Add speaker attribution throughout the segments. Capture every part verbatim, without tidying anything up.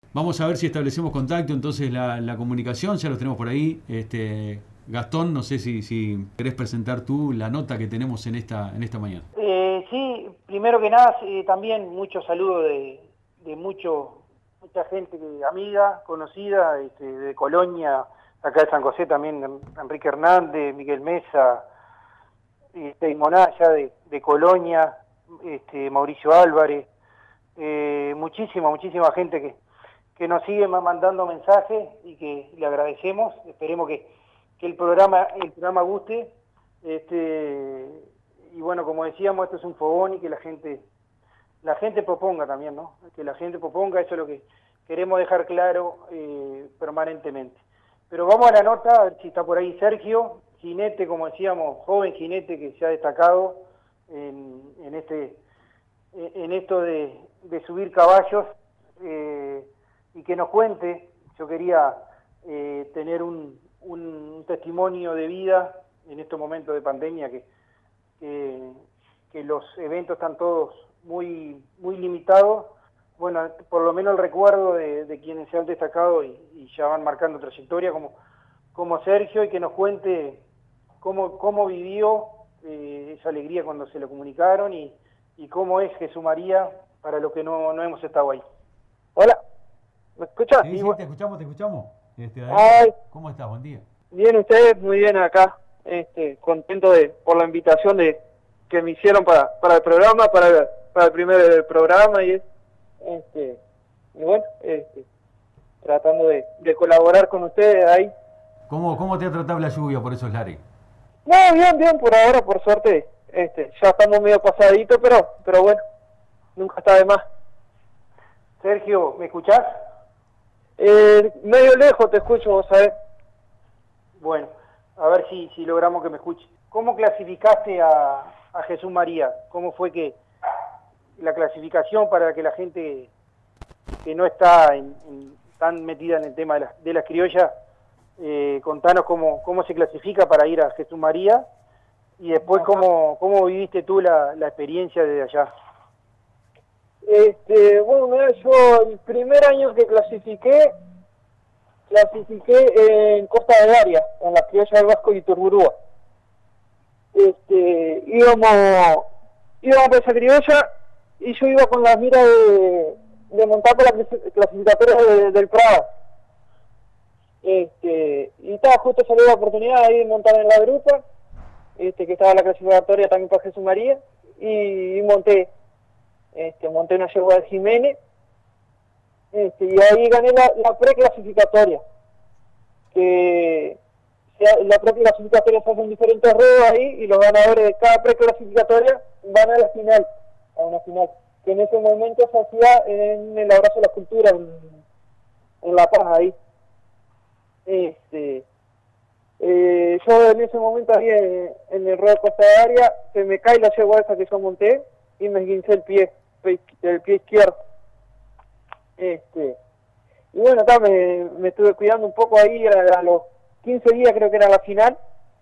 Speaker 1: Vamos a ver si establecemos contacto, entonces la, la comunicación, ya lo tenemos por ahí. Este, Gastón, no sé si, si querés presentar tú la nota que tenemos en esta, en esta mañana.
Speaker 2: Eh, sí, primero que nada, eh, también muchos saludos de, de mucho, mucha gente que, amiga, conocida, este, de Colonia, acá de San José también, Enrique Hernández, Miguel Mesa, este, Monaya de, de Colonia, este, Mauricio Álvarez, eh, muchísima, muchísima gente que, que nos sigue mandando mensajes y que le agradecemos. Esperemos que, que el programa el programa guste. Este, y bueno, como decíamos, esto es un fogón y que la gente la gente proponga también, ¿no? Que la gente proponga, eso es lo que queremos dejar claro eh, permanentemente. Pero vamos a la nota, a ver si está por ahí Sergio, jinete, como decíamos, joven jinete que se ha destacado en, en este en esto de, de subir caballos, eh, y que nos cuente. Yo quería eh, tener un, un testimonio de vida en estos momentos de pandemia, que, que, que los eventos están todos muy, muy limitados. Bueno, por lo menos el recuerdo de, de quienes se han destacado y, y ya van marcando trayectoria, como, como Sergio, y que nos cuente cómo, cómo vivió eh, esa alegría cuando se lo comunicaron y, y cómo es Jesús María para los que no, no hemos estado ahí. Hola, ¿me escuchas?
Speaker 1: Sí, sí, te escuchamos, te escuchamos. Este,
Speaker 2: Ay,
Speaker 1: ¿Cómo estás? Buen día.
Speaker 2: bien, ustedes, muy bien acá, este, contento de por la invitación de que me hicieron para, para el programa, para el, para el primer programa, y este, y bueno, este, tratando de, de colaborar con ustedes ahí.
Speaker 1: ¿Cómo, ¿Cómo te ha tratado la lluvia por esos lares?
Speaker 2: No, bien, bien, por ahora, por suerte, este, ya estamos medio pasaditos, pero, pero bueno, nunca está de más. Sergio, ¿me escuchás? Eh, medio lejos te escucho, vos sabés. Bueno, a ver si, si logramos que me escuche. ¿Cómo clasificaste a, a Jesús María? ¿Cómo fue que la clasificación para que la gente que no está en, en, tan metida en el tema de, la, de las criollas, eh, contanos cómo, cómo se clasifica para ir a Jesús María y después cómo, cómo viviste tú la, la experiencia desde allá?
Speaker 3: Este, bueno, mira, yo el primer año que clasifiqué, clasifiqué en Costa de Garia, en la criolla del Vasco y Turburúa. Este, íbamos, íbamos por esa criolla y yo iba con la mira de, de montar por la clasificatoria de, del Prado. Este, y estaba justo salió la oportunidad de ir a montar en la grupa, este, que estaba la clasificatoria también para Jesús María, y, y monté. Este, monté una yegua de Jiménez, este, y ahí gané la, la preclasificatoria, que se, la preclasificatoria se hacen diferentes ruedas ahí, y los ganadores de cada preclasificatoria van a la final, a una final, que en ese momento se hacía en el Abrazo de la Cultura, en, en La Paz, ahí. Este, eh, yo en ese momento ahí en, en el ruedo de Costa de Área, se me cae la yegua esa que yo monté, y me esguincé el pie, el pie izquierdo. Este, y bueno, acá me, me estuve cuidando un poco ahí, a, a los quince días creo que era la final.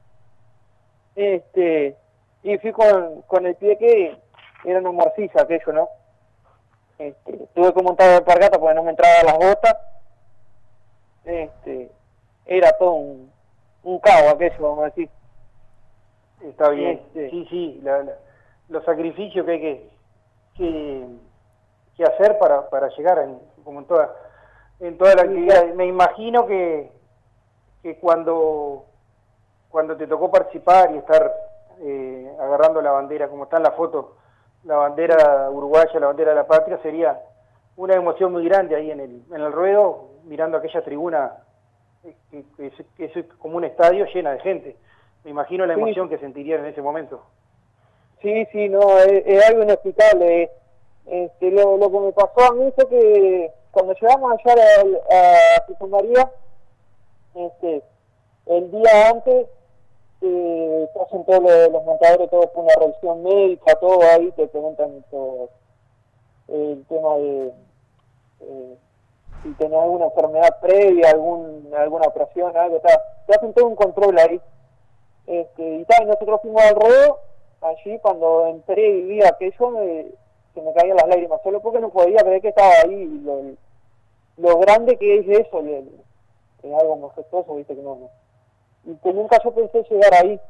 Speaker 3: Este, y fui con, con el pie que era una morcilla aquello, ¿no? Este, tuve que montar de alpargata porque no me entraban las botas. Este, era todo un, un cabo aquello, vamos a decir.
Speaker 2: Está bien,
Speaker 3: Este,
Speaker 2: sí, sí, la, la, los sacrificios que hay que, que, que hacer para, para llegar, en, como en toda, en toda la actividad. Me imagino que, que cuando, cuando te tocó participar y estar eh, agarrando la bandera, como está en la foto, la bandera uruguaya, la bandera de la patria, sería una emoción muy grande ahí en el, en el ruedo, mirando aquella tribuna, que, que, es, que es como un estadio llena de gente. Me imagino la emoción
Speaker 3: sí.
Speaker 2: que sentirían en ese momento.
Speaker 3: Sí, sí, no, es, es algo inexplicable. Este, lo, lo que me pasó a mí fue que cuando llegamos allá a, a Jesús María, este, el día antes, eh, te hacen todos los, los montadores, todo por una revisión médica, todo ahí, te preguntan todo, el tema de eh, si tenés alguna enfermedad previa, algún, alguna operación, algo, ta, te hacen todo un control ahí. Este, y tal, nosotros fuimos al ruedo. Allí cuando entré y vi aquello, me, se me caían las lágrimas, solo porque no podía creer que estaba ahí lo, lo grande que es eso, es, es algo majestuoso, viste, que no, no. Y que nunca yo pensé llegar ahí.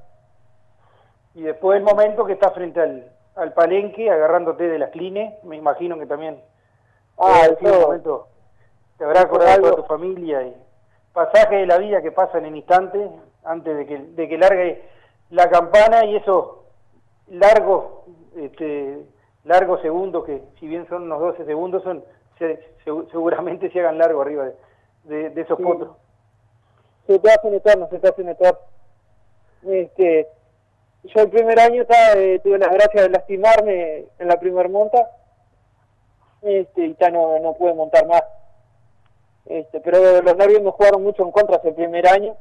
Speaker 2: Y después el momento que estás frente al, al palenque, agarrándote de las clines, me imagino que también
Speaker 3: ah,
Speaker 2: ha sido un momento, te habrá acordado de toda tu familia y pasaje de la vida que pasan en instantes antes de que, de que largue la campana y esos largos, este, largos segundos que si bien son unos doce segundos, son se, se, seguramente se hagan largo arriba de, de, de esos
Speaker 3: sí.
Speaker 2: potros.
Speaker 3: Se te hacen eternos, se te hacen eternos. Este, yo el primer año estaba, eh, tuve la gracia de lastimarme en la primer monta, este, y ya no, no pude montar más. Este, pero los nervios me jugaron mucho en contra ese primer año,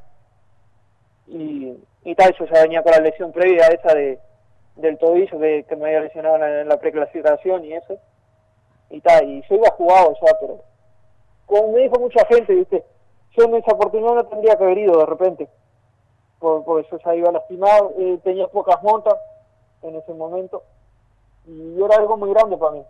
Speaker 3: y, y tal, yo ya venía con la lesión previa esa de del tobillo que, que me había lesionado en la, en la preclasificación y eso, y tal, y yo iba jugado ya, pero como me dijo mucha gente, viste, yo en esa oportunidad no tendría que haber ido de repente, porque, porque yo ya iba lastimado, eh, tenía pocas montas en ese momento, y era algo muy grande para mí.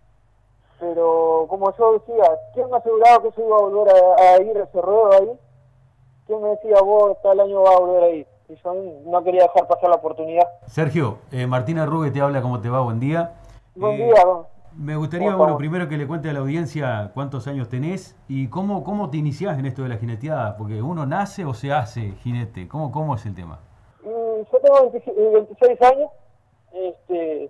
Speaker 3: Pero como yo decía, ¿quién me aseguraba que yo iba a volver a, a ir a ese ruedo ahí? ¿Quién me decía, vos tal año vas a volver a ir? Y yo no quería dejar pasar la oportunidad.
Speaker 1: Sergio, eh, Martina Ruge te habla, ¿cómo te va? Buen día.
Speaker 3: Buen
Speaker 1: eh,
Speaker 3: día, don.
Speaker 1: Me gustaría, bueno, primero que le cuente a la audiencia cuántos años tenés y cómo, cómo te iniciás en esto de la jineteada, porque uno nace o se hace jinete. ¿Cómo, cómo es el tema?
Speaker 3: Mm, yo tengo veintiséis años, este,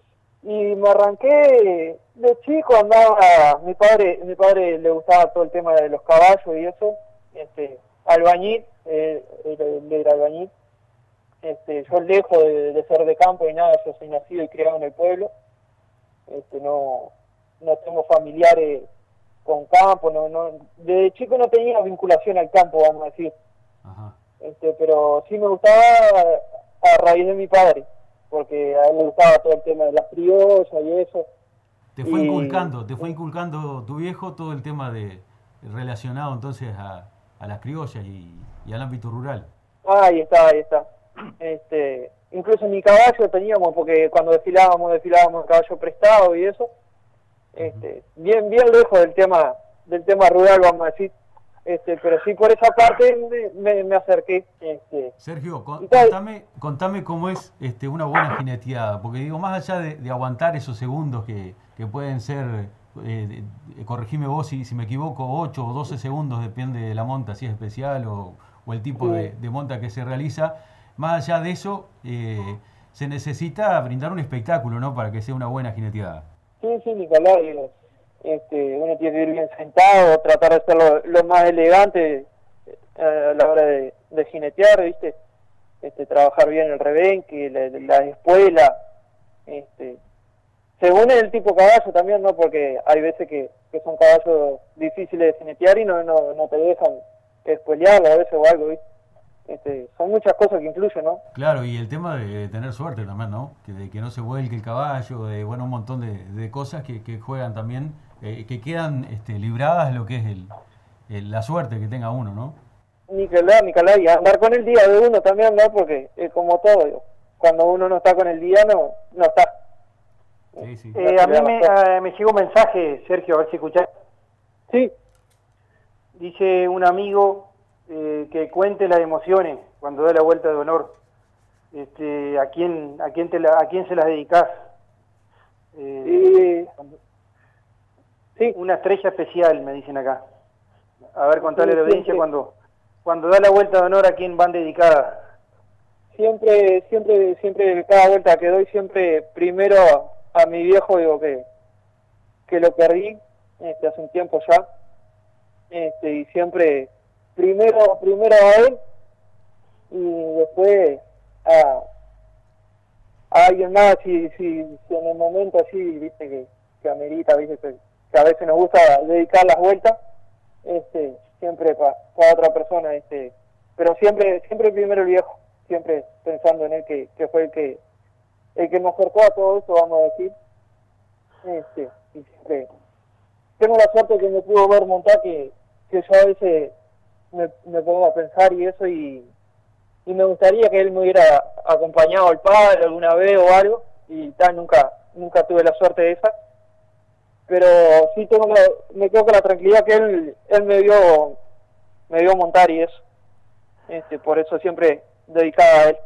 Speaker 3: y me arranqué de chico, andaba, mi padre, mi padre le gustaba todo el tema de los caballos y eso, este, albañil, eh, él era albañil, este, yo lejos de, de ser de campo y nada, yo soy nacido y criado en el pueblo, este, no, no tengo familiares con campo, no, no, desde chico no tenía vinculación al campo, vamos a decir.
Speaker 1: Ajá.
Speaker 3: Este, pero sí me gustaba a, a raíz de mi padre, porque a él le gustaba todo el tema de las criollas y eso.
Speaker 1: Te fue
Speaker 3: y,
Speaker 1: inculcando, te fue inculcando tu viejo todo el tema de relacionado entonces a, a las criollas y, y al ámbito rural.
Speaker 3: Ah, ahí está, ahí está. Este, incluso mi caballo teníamos, porque cuando desfilábamos, desfilábamos el caballo prestado y eso. Este, uh-huh. bien, bien lejos del tema, del tema rural, vamos a decir. Este, pero sí por esa parte me, me acerqué. Este.
Speaker 1: Sergio, con, contame, contame cómo es este, una buena jineteada, porque digo, más allá de, de aguantar esos segundos que, que pueden ser, eh, de, corregime vos si, si me equivoco, ocho o doce segundos, depende de la monta, si es especial o, o el tipo sí. de, de monta que se realiza, más allá de eso, eh, se necesita brindar un espectáculo, ¿no?, para que sea una buena jineteada.
Speaker 3: Sí, sí, Nicolás, digo. Este, uno tiene que ir bien sentado, tratar de ser lo, lo más elegante eh, a la hora de, de jinetear, ¿viste? Este, trabajar bien el rebenque, la, la espuela, este, según el tipo de caballo también, ¿no? Porque hay veces que, que son caballos difíciles de jinetear y no, no, no te dejan espuelearlo a veces o algo, ¿viste? Este, son muchas cosas que influyen, ¿no?
Speaker 1: Claro, y el tema de tener suerte también, ¿no? Que, de que no se vuelque el caballo, de bueno, un montón de, de cosas que, que juegan también, eh, que quedan este, libradas de lo que es el, el, la suerte que tenga uno, ¿no?
Speaker 3: Nicolás, Nicolás, y andar con el día de uno también, ¿no? Porque es como todo, digo, cuando uno no está con el día, no, no está.
Speaker 1: Sí, sí.
Speaker 2: Eh, a mí me, a, me llegó un mensaje, Sergio, a ver si escuchás.
Speaker 3: Sí.
Speaker 2: Dice un amigo eh, que cuente las emociones cuando da la vuelta de honor. Este, ¿a quién, a quién te la, a quién se las dedicás? Eh,
Speaker 3: sí. Sí.
Speaker 2: Una estrella especial, me dicen acá. A ver, contarle sí, a la audiencia
Speaker 3: siempre,
Speaker 2: cuando cuando da la vuelta de honor, ¿a quién van dedicadas?
Speaker 3: Siempre, siempre, siempre, cada vuelta que doy, siempre primero a, a mi viejo, digo que que lo perdí este, hace un tiempo ya, este, y siempre primero, primero a él y después a, a alguien más, si, si, si en el momento así, viste, que, que amerita, viste, que, que a veces nos gusta dedicar las vueltas, este, siempre para pa otra persona, este, pero siempre, siempre primero el viejo, siempre pensando en él que, que fue el que el que me acercó a todo eso, vamos a decir, este, y siempre tengo la suerte que me pudo ver montar, que, que yo a veces me, me pongo a pensar y eso, y, y me gustaría que él me hubiera acompañado al padre alguna vez o algo, y tal, nunca nunca tuve la suerte de esa, pero sí tengo la, me quedo con la tranquilidad que él, él me vio, me vio montar y eso. Este, por eso siempre dedicada a él.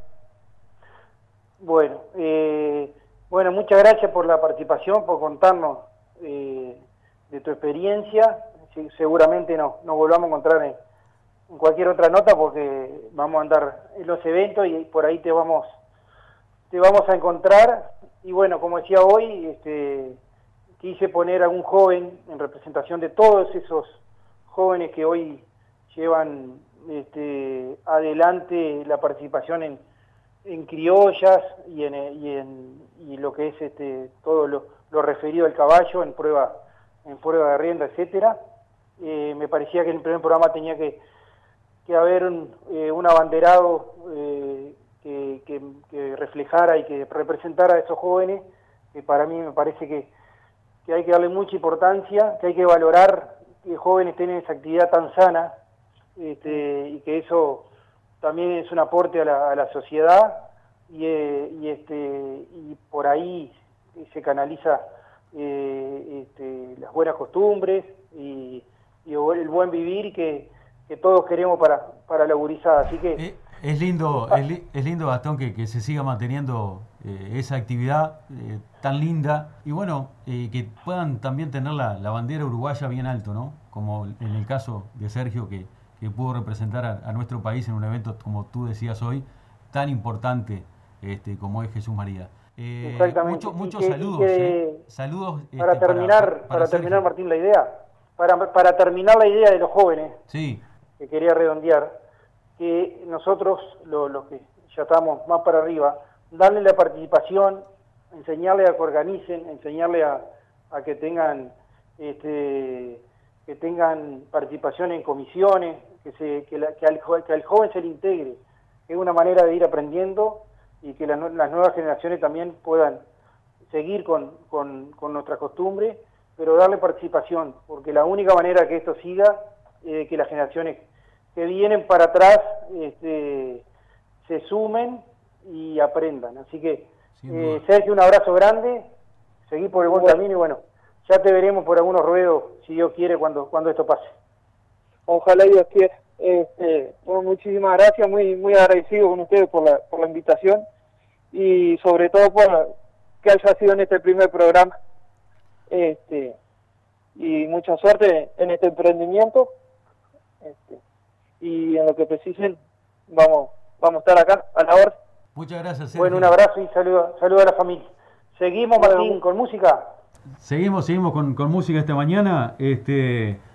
Speaker 2: Bueno, eh, bueno, muchas gracias por la participación, por contarnos eh, de tu experiencia. Sí, seguramente no, nos volvamos a encontrar en, en cualquier otra nota porque vamos a andar en los eventos y por ahí te vamos, te vamos a encontrar. Y bueno, como decía hoy, este, quise poner a un joven en representación de todos esos jóvenes que hoy llevan este, adelante la participación en, en criollas y en, y en y lo que es este, todo lo, lo referido al caballo en prueba, en prueba de rienda, etcétera. Eh, me parecía que en el primer programa tenía que, que haber un, eh, un abanderado eh, que, que, que reflejara y que representara a esos jóvenes, que para mí me parece que, que hay que darle mucha importancia, que hay que valorar que jóvenes tienen esa actividad tan sana, este, y que eso también es un aporte a la, a la sociedad, y, eh, y, este, y por ahí se canaliza eh, este, las buenas costumbres y, y el buen vivir que, que todos queremos para, para la gurizada. Así que
Speaker 1: eh, es lindo, es, li, es lindo, Gastón, que, que se siga manteniendo eh, esa actividad eh, tan linda y bueno, eh, que puedan también tener la, la bandera uruguaya bien alto, ¿no? Como en el caso de Sergio, que, que pudo representar a, a nuestro país en un evento, como tú decías hoy, tan importante este, como es Jesús María. Eh,
Speaker 2: Exactamente.
Speaker 1: Mucho, muchos
Speaker 2: que,
Speaker 1: saludos.
Speaker 2: Que,
Speaker 1: eh. Saludos.
Speaker 2: Para
Speaker 1: este,
Speaker 2: terminar,
Speaker 1: para, para,
Speaker 2: para
Speaker 1: Sergio.
Speaker 2: terminar, Martín, la idea, para, para terminar la idea de los jóvenes,
Speaker 1: sí.
Speaker 2: que quería redondear, que nosotros, los lo que ya estamos más para arriba, darle la participación, enseñarle a que organicen, enseñarle a, a que tengan este, que tengan participación en comisiones, que, se, que, la, que, al, que al joven se le integre, que es una manera de ir aprendiendo y que la, las nuevas generaciones también puedan seguir con, con, con nuestras costumbres, pero darle participación, porque la única manera que esto siga es que las generaciones que vienen para atrás este, se sumen y aprendan. Así que, eh, Sergio, un abrazo grande, seguí por el buen bueno. camino y bueno, ya te veremos por algunos ruedos, si Dios quiere, cuando, cuando esto pase.
Speaker 3: Ojalá Dios quiera. Este, bueno, muchísimas gracias, muy muy agradecido con ustedes por la, por la invitación y sobre todo por que haya sido en este primer programa. Este, y mucha suerte en este emprendimiento. Este, y en lo que precisen, vamos, vamos a estar acá a la orden.
Speaker 1: Muchas gracias, Sergio.
Speaker 2: Bueno, un abrazo y saludo, saludo a la familia. Seguimos, Martín, con música.
Speaker 1: Seguimos, seguimos con, con música esta mañana. Este,